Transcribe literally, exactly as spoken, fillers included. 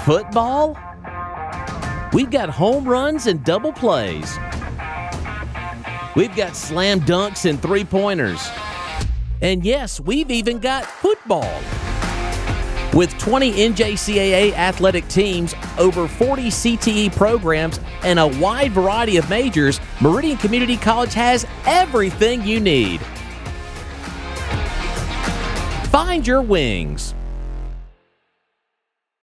Football? We've got home runs and double plays. We've got slam dunks and three-pointers. And yes, we've even got football. With twenty N J C A A athletic teams, over forty C T E programs, and a wide variety of majors, Meridian Community College has everything you need. Find your wings.